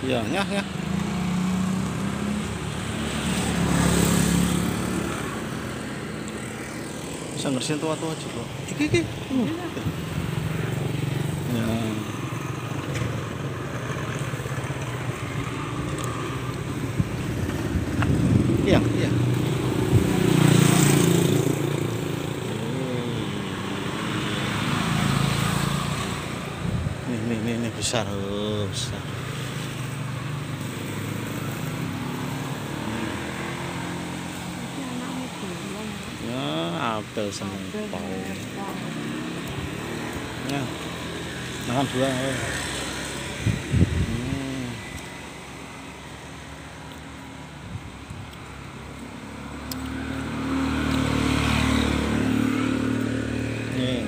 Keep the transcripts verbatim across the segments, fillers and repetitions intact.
Iya, nyah nyah. Bisa ngerjain tua-tua juga. Iki iki. Uh. Ya. Iya, iya. Nih, nih, nih, nih besar, oh, besar. Ya, apel seneng pau. Ya, makan dua. Oh. Hmm. Nih.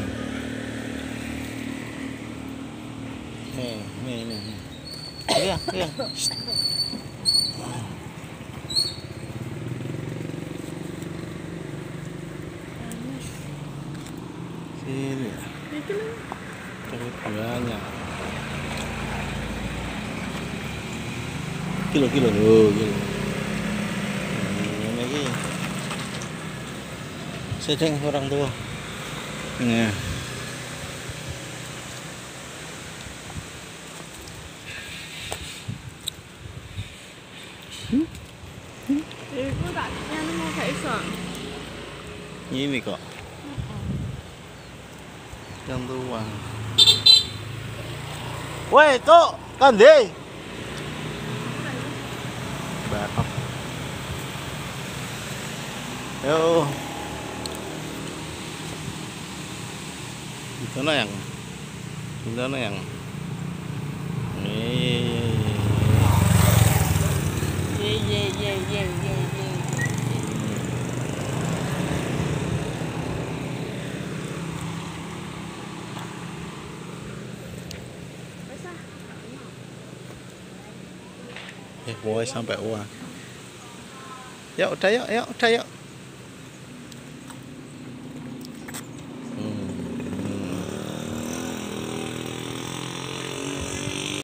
Nih, nih, nih, nih. Iya, iya. Sini. Terus banyak. Kilo, kilo, oh, kilo. Ini lagi. Sedang orang tua. Nah. Hmm? Hmm? Ibu tak yang mau kayak iso. Ini kok. Yang tua. Woi, Cok, Kande. Batok. Yo. Itu na yang. Itu na yang. Nih. Ye ye ye ye ye ye. Eh, boy sampai uang. Ya udah yuk, yuk, udah yuk.